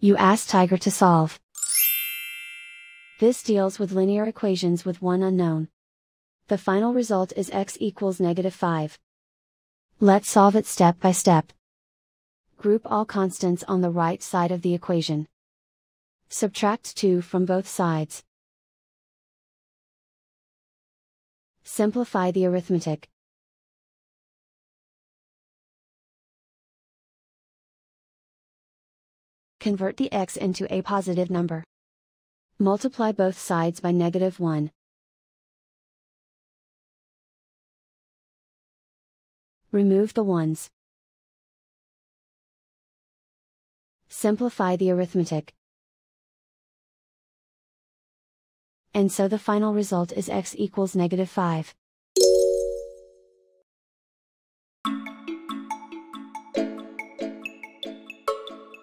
You ask Tiger to solve. This deals with linear equations with one unknown. The final result is x equals -5. Let's solve it step by step. Group all constants on the right side of the equation. Subtract 2 from both sides. Simplify the arithmetic. Convert the x into a positive number. Multiply both sides by -1. Remove the ones. Simplify the arithmetic. And so the final result is x equals -5.